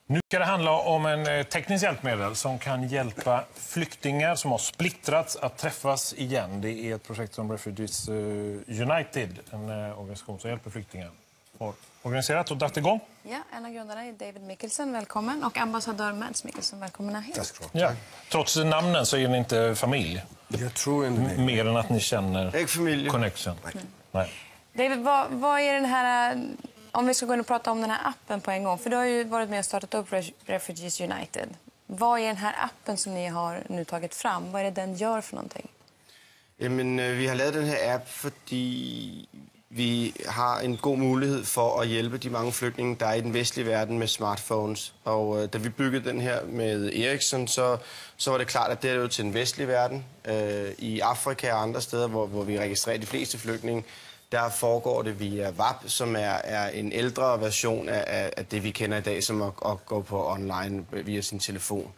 Nu ska det handla om en teknisk hjälpmedel som kan hjälpa flyktingar som har splittrats att träffas igen. Det är ett projekt som Refugees United, en organisation som hjälper flyktingar, har organiserat och dragit igång. Ja, en av grundarna är David Mikkelsen, välkommen. Och ambassadör Mads Mikkelsen, välkomna hit. Ja. Trots namnen så är ni inte familj. Jag tror inte mer än att ni känner connection. Nej. David, vad är den här... Om vi ska gå in och prata om den här appen på en gång. För du har ju varit med och startat upp Refugees United. Vad är den här appen som ni har nu tagit fram? Vad är det den gör för någonting? Jamen, vi har lavet den här app fordi vi har en god mulighed for at hjælpe de mange flygtninge, der er i den vestlige verden med smartphones. Og da vi byggede den her med Ericsson, så var det klart, at det er jo til den vestlige verden. I Afrika og andre steder, hvor vi registrerer de fleste flygtninge, der foregår det via WAP, som er en ældre version af det, vi kender i dag, som at gå på online via sin telefon.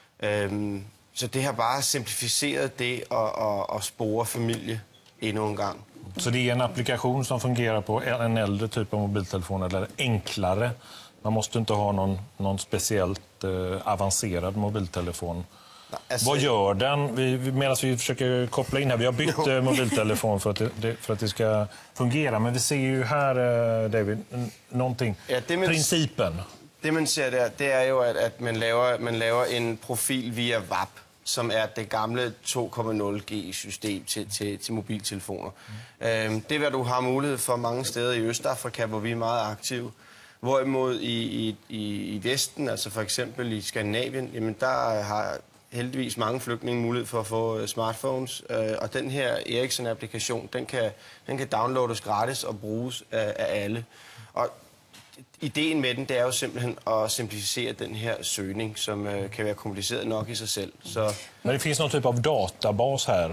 Så det har bare simplificeret det at spore familie endnu en gang. Så det är en applikation som fungerar på en äldre typ av mobiltelefon eller enklare. Man måste inte ha någon speciellt avancerad mobiltelefon. Vad gör den? Medan vi försöker koppla in här. Vi har bytt mobiltelefon för att det ska fungera. Men vi ser ju här, David, någonting. Ja, principen. Det man ser där, det är ju att man laver en profil via WAP, som är det gamle 2.0G-system til mobiltelefoner. Det er, hvad du har mulighed for mange steder i Østafrika, hvor vi er meget aktive. Hvorimod i Vesten, altså for eksempel i Skandinavien, jamen der har heldigvis mange flygtninge mulighed for at få smartphones. Og den her Ericsson-applikation, den kan downloades gratis og bruges af alle. Og ideen med den, det er jo simpelthen at simplificere den her søgning, som kan være kompliceret nok i sig selv. Så men det finns någon typ av databas här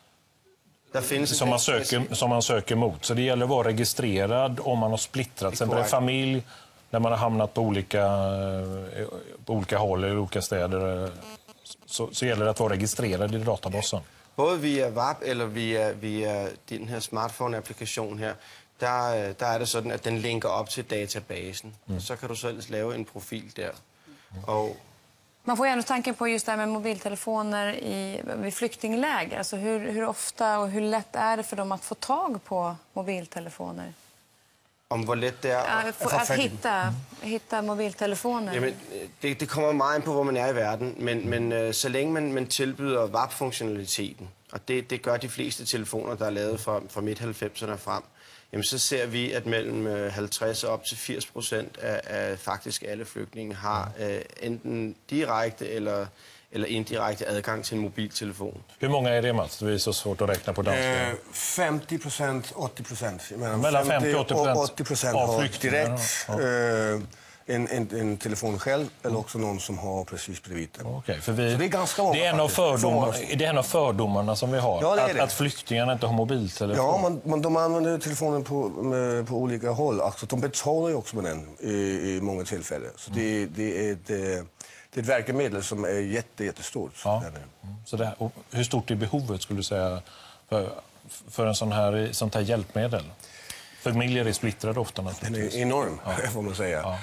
som man söker mot. Så det gäller att vara registrerad om man har splittrat. Sen en familj där man har hamnat på olika håll i olika städer, så gäller det att vara registrerad i databasen. Både via WAP eller via den her smartphone-applikation her, der er det sådan, at den linker op til databasen. Så kan du selv lave en profil der. Og man får gärna tanken på just det här med mobiltelefoner vid flyktingläger. Alltså hur ofta och hur lätt är det för dem att få tag på mobiltelefoner? Om hvor let det er att hitta mobiltelefoner? Jamen, det kommer meget ind på, hvor man er i verden. Men så længe man tilbyder WAP-funktionaliteten, og det gør de fleste telefoner, der er lavet fra midt-90'erne frem, jamen, så ser vi, at mellem 50 og op til 80% af faktisk alle flygtninge har enten direkte eller indirekte adgang till en mobiltelefon. Hur många är det, Mats? Det är så svårt att räkna på danska. 50%, 80%. Mellan 50 och 80% har direkt en telefon själv eller också någon som har precis bredvid den. Okej, för det är ganska många. Det är en av fördomarna som vi har. Ja, att flyktingarna inte har mobiltelefon. Ja, men de använder telefonen på olika håll. Alltså, de betalar ju också med den i många tillfällen. Så det är ett verkemedel som är jättestort. Ja. Så hur stort är behovet, skulle du säga, för sånt här hjälpmedel? Familjer är splittrade ofta naturligtvis. Den är enorm, får man säga. Ja.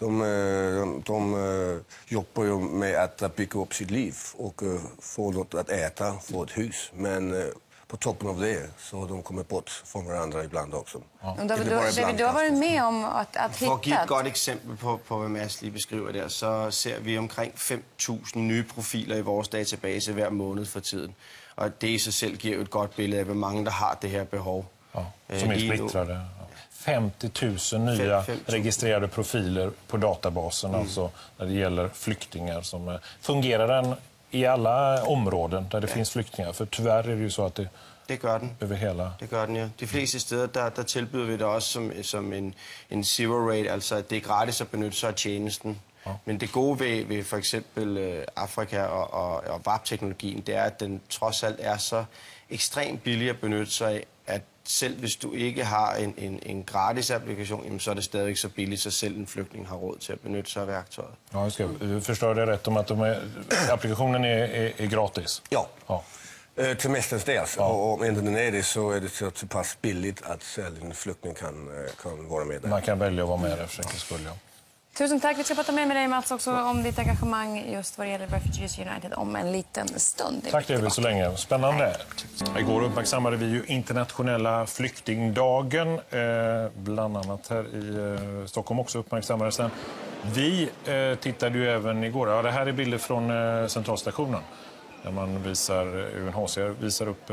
De jobbar ju med att bygga upp sitt liv och få något att äta, få ett hus. Men på toppen av det så har de kommit bort från varandra ibland också. Ja. Du har varit med om att hitta... For at give et godt eksempel på, hvad Mads lige beskriver der, så ser vi omkring 5.000 nye profiler i vores database hver måned for tiden. Og det i sig selv giver et godt billede af, hvor mange der har det her behov. Ja, som är splittrade. 50 000 nya registrerade profiler på databasen, alltså när det gäller flyktingar. Fungerar den i alla områden där det finns flyktingar? För tyvärr är det ju så att det gør den. Över hela. Det gør den, ja. De fleste steder, der tilbyder vi det også som en zero rate, altså at det er gratis at benytte sig af tjenesten. Ja. Men det gode ved for eksempel Afrika og WAP-teknologien, det er, at den trods alt er så ekstremt billig at benytte sig af, at selv hvis du ikke har en gratis applikation, jamen, så är det stadig så billigt, så selv en flykting har råd till att benytta sig av verktyget. Ja, jag förstår det rätt om att applikationen är gratis? Ja. Till mestadels. Ja. Och om inte den är det, så är det så pass billigt att en flykting kan vara med där. Man kan välja att vara med där för säkerhets skull, ja. Tusen tack. Vi ska prata med dig, Mats, också om ditt engagemang just vad det gäller Refugees United om en liten stund. Tack, det är vi så länge. Spännande. Igår uppmärksammade vi ju internationella flyktingdagen. Bland annat här i Stockholm också uppmärksammades den. Vi tittade ju även igår. Ja, det här är bilder från centralstationen. Där man visar, UNHCR visar upp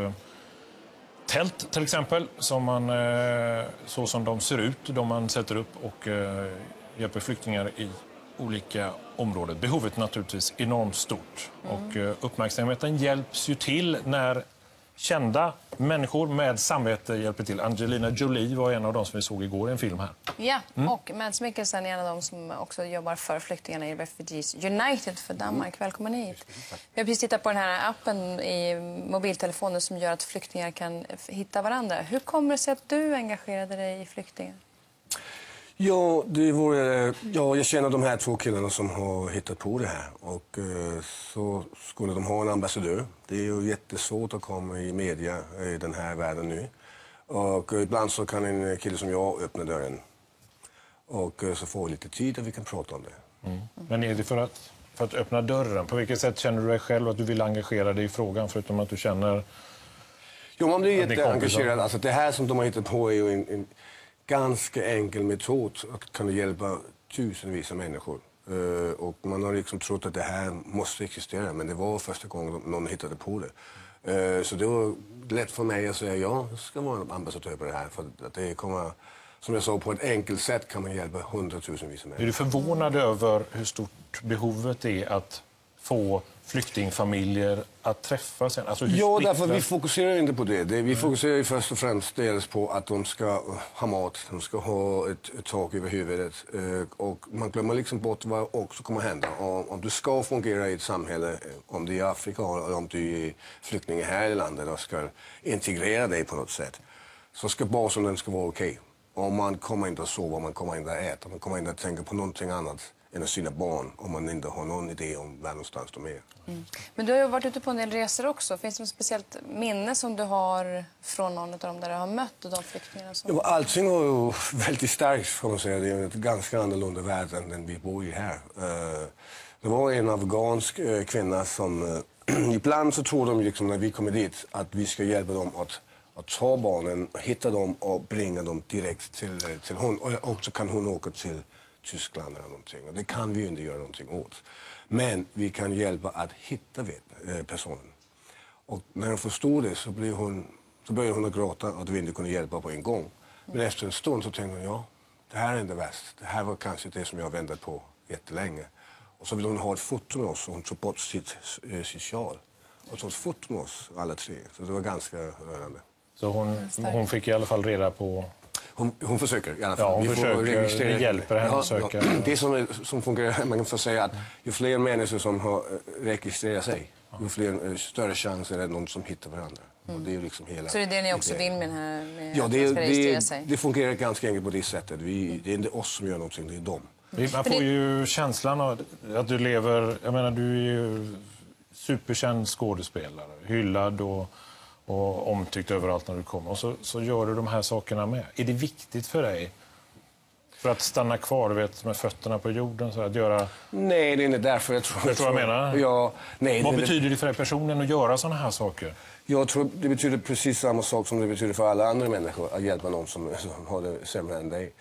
tält till exempel. Så som de ser ut. De man sätter upp och hjälper flyktingar i olika områden. Behovet naturligtvis enormt stort. Och uppmärksamheten hjälps ju till när kända människor med samvete hjälper till. Angelina Jolie var en av de som vi såg igår i en film här. Ja, och Mads Mikkelsen är en av de som också jobbar för flyktingarna i Refugees United för Danmark. Välkommen hit. Vi har precis tittat på den här appen i mobiltelefonen som gör att flyktingar kan hitta varandra. Hur kommer det sig att du engagerade dig i flyktingar? Ja, jag känner de här 2 killarna som har hittat på det här. Och så skulle de ha en ambassadör. Det är ju jättesvårt att komma i media i den här världen nu. Och ibland så kan en kille som jag öppna dörren. Och så får vi lite tid och vi kan prata om det. Men är det för att öppna dörren? På vilket sätt känner du dig själv att du vill engagera dig i frågan förutom att du känner... Jo, man blir jätteengagerad. Alltså, det här som de har hittat på är ju en ganska enkel metod att kunna hjälpa tusenvis av människor. Och man har liksom trott att det här måste existera, men det var första gången någon hittade på det. Så det var lätt för mig att säga ja, jag ska vara en ambassadör på det här. För att det kommer, som jag sa, på ett enkelt sätt kan man hjälpa 100 000 människor. Är du förvånad över hur stort behovet är att få flyktingfamiljer att träffas? Alltså ja, därför vi fokuserar inte på det. Vi fokuserar ju först och främst dels på att de ska ha mat, de ska ha ett tak över huvudet. Och man glömmer liksom bort vad också kommer hända. Om du ska fungera i ett samhälle, om du är i Afrika eller om du är flykting här i landet och ska integrera dig på något sätt, så ska basen ska vara okej. Och man kommer inte att sova, man kommer inte att äta, man kommer inte att tänka på någonting annat än sina barn om man inte har någon idé om var någonstans de är. Men du har ju varit ute på en del resor också. Finns det något speciellt minne som du har från någon av dem där du har mött de flyktingarna? Som... Ja, allting var ju väldigt starkt, får man säga. Det är ett ganska annorlunda värld än den vi bor i här. Det var en afghansk kvinna som... ibland så tror de liksom, när vi kommer dit att vi ska hjälpa dem att ta barnen, hitta dem och bringa dem direkt till hon. Och så kan hon åka till Tyskland eller någonting. Och det kan vi ju inte göra någonting åt. Men vi kan hjälpa att hitta personen. Och när hon förstod det så började hon att gråta att vi inte kunde hjälpa på en gång. Men efter en stund så tänkte hon, ja, det här är inte värst. Det här var kanske det som jag väntat på jättelänge. Och så ville hon ha ett foto med oss och hon tog bort sitt sjal. Och tog ett foto med oss alla 3. Så det var ganska rörande. Så hon fick i alla fall reda på... Hon försöker i alla fall. Ja, hon försöker. Vi hjälper henne att söka. Det som fungerar, man kan säga att ju fler människor som har registrerat sig, ju fler större chanser är det någon som hittar varandra. Och det är liksom hela... Så det är det ni också vill med den här med ja, att man ska registrera sig? Det fungerar ganska enkelt på det sättet. Det är inte oss som gör någonting, det är dem. Man får ju känslan av att du lever... Jag menar, du är ju superkänd skådespelare, hyllad och omtyckt överallt när du kommer. Och så gör du de här sakerna med. Är det viktigt för dig för att stanna kvar, du vet, med fötterna på jorden? Så att göra... Nej, det är inte därför jag tror... Vet du vad jag menar? Ja, nej, vad betyder det för dig personligen att göra sådana här saker? Jag tror det betyder precis samma sak som det betyder för alla andra människor. Att hjälpa någon som har det sämre än dig.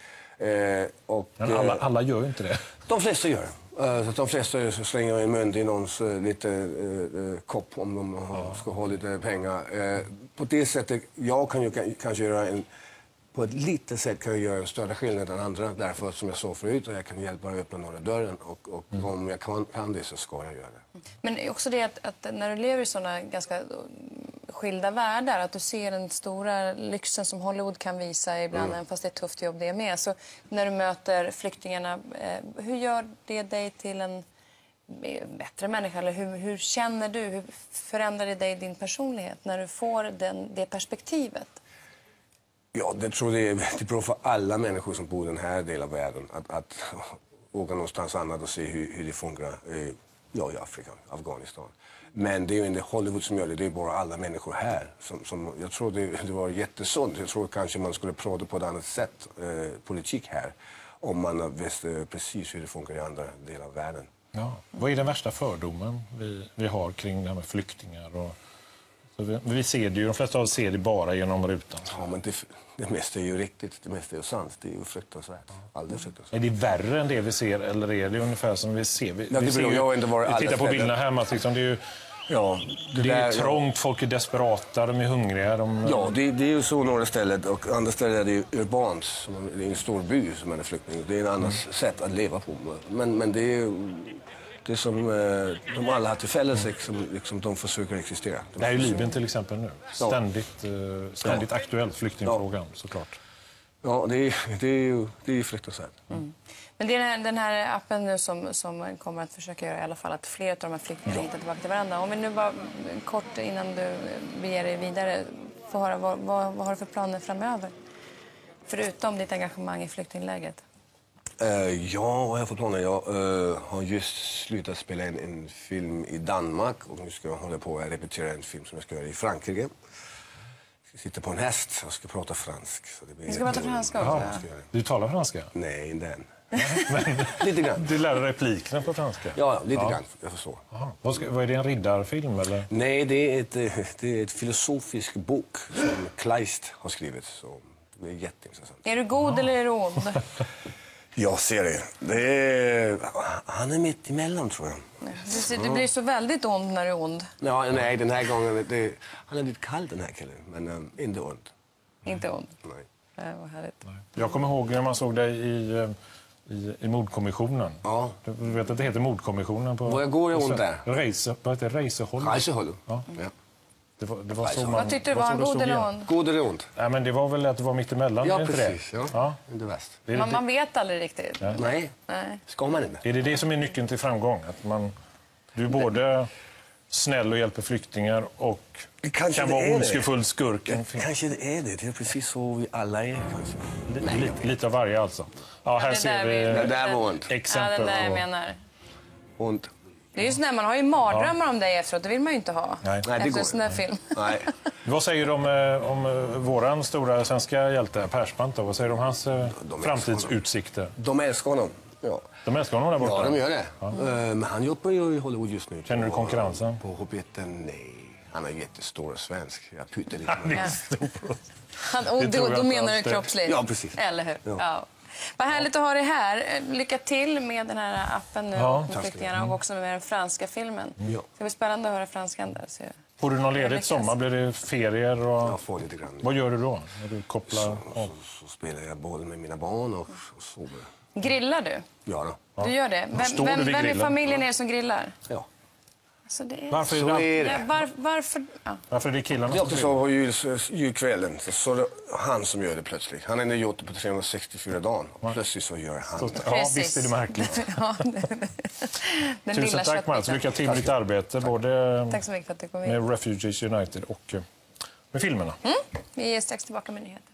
Men alla gör ju inte det. De flesta gör det. Så de flesta slänger en mynt i någons lite kopp om de ska ha lite pengar. På det sättet, jag kan ju kanske göra på ett litet sätt kan jag göra en större skillnad än andra. Därför som jag sa förut, jag kan hjälpa att öppna några dörren och om jag kan det så ska jag göra det. Men också det att när du lever i sådana ganska skilda världar, att du ser den stora lyxen som Hollywood kan visa ibland, även fast det är ett tufft jobb det är med. Så när du möter flyktingarna, hur gör det dig till en bättre människa? Eller hur känner du? Hur förändrar det dig din personlighet när du får det perspektivet? Ja, det tror jag det är bra för alla människor som bor i den här delen av världen att åka någonstans annat och se hur det fungerar i Afrika, Afghanistan. Men det är ju inte Hollywood som gör det är bara alla människor här. Jag tror det var jättesunt. Jag tror kanske man skulle prata på ett annat sätt, politik här. om man visste precis hur det funkar i andra delar av världen. Ja. Vad är den värsta fördomen vi har kring det här med flyktingar? Vi ser det ju, de flesta av oss ser det bara genom rutan. Ja, men det mesta är ju riktigt, det mesta är ju sant. Det är ju fruktansvärt. Alldeles fruktansvärt. Är det värre än det vi ser, eller är det ungefär som vi ser? Vi tittar på bilderna hemma, liksom, det är ju... Ja, det är trångt, folk är desperata, de är hungriga. Ja, det är ju så några ställen, och andra ställen är det ju urbant. Det är en stor by som är flykting. Det är en annan sätt att leva på. Men det är ju det som de alla har till fälles, liksom de försöker existera. Det är ju Libyen till exempel nu. Ständigt aktuellt, flyktingfrågan, såklart. Ja, det är ju fruktansvärt. Mm. Men det är den här appen nu som kommer att försöka göra i alla fall att fler av de här flyktingarna hittar tillbaka till varandra. Om vi nu bara kort innan du beger dig vidare får höra vad har du för planer framöver? Förutom ditt engagemang i flyktingläget. Ja, vad har jag för planer? Jag har just slutat spela in en film i Danmark och nu ska jag hålla på att repetera en film som jag ska göra i Frankrike. Jag sitter på en häst och ska prata fransk. Så det blir du ska prata franska också? Ja. Du talar franska? Nej, inte än. Men, lite grann. Du lär replikerna på franska? Ja, lite grann. Jag förstår. Vad är det, en riddarfilm? Eller? Nej, det är ett filosofisk bok som Kleist har skrivit. Så det är jätteintressant. Är du god eller är du ond? Jag ser det. Han är mitt emellan, tror jag. Du blir så väldigt ond när du är ond. Ja, nej, den här gången... han är lite kall, den här killen. Men inte ond. Inte ond? Nej. Vad härligt. Jag kommer ihåg när man såg dig i mordkommissionen. Ja. Du vet att det heter mordkommissionen på... Vad går jag runt där? Vad heter det? Racerhåll? Racerhåll. Ja. Det var så man... Vad tyckte du, var han god eller ond? God eller ond? Ja, men det var väl att det var mitt emellan. Ja, inte precis. Det? Ja. Inte värst. Man vet aldrig riktigt. Ja. Nej. Ska man inte. Är det som är nyckeln till framgång? Att du är både snäll och hjälper flyktingar och kan vara ondskefull skurk. Kanske det är det. Det är precis så vi alla är. Lite av varje alltså. Ja, här ser vi det där var ont. exempel. Ja, det där jag menar. Ont. Det är ju sådär, man har ju mardrömmar om dig efteråt. Det vill man ju inte ha. Nej, det efter går en sån där film. Nej. Vad säger du om våran stora svenska hjälte Persbrandt då? Vad säger du om hans framtidsutsikter? De älskar honom. Ja. De älskar honom där borta? Ja, de gör det. Ja. Men han jobbar ju i Hollywood just nu. Känner du konkurrensen? På Hobbiten? Nej. Han är jättestor svensk. Jag pytter lite. Han är stor. Och då menar du kroppsligt? Ja, precis. Eller hur? Ja. Vad härligt att ha dig här. Lycka till med den här appen nu med flyktingarna och också med den franska filmen. Det ska bli spännande att höra franskan där. Så får du någon ledigt sommar? Blir det ferier? Och... Jag får lite grann. Vad gör du då? När du kopplar så spelar jag boll med mina barn och sover. Grillar du? Ja då. Du gör det? Vem i familjen är det som grillar? Ja. Så det är... Varför är det? Varför är det killarna som grillar? Har julkvällen så är det han som gör det plötsligt. Han har inte gjort det på 364 dagar. Plötsligt så gör han det. Ja, visst är det märkligt. Tusen tack, Mats. Lycka till med ditt arbete. Både tack så mycket för att du kom med Refugees United och med filmerna. Vi är strax tillbaka med nyheter.